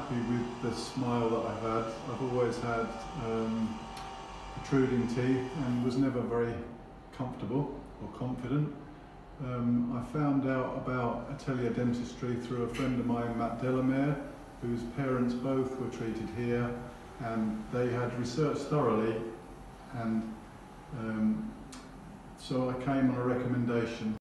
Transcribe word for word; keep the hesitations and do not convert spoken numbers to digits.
happy with the smile that I've had. I've always had um, protruding teeth and was never very comfortable or confident. Um, I found out about Attelia dentistry through a friend of mine, Matt Delamere, whose parents both were treated here, and they had researched thoroughly, and um, so I came on a recommendation.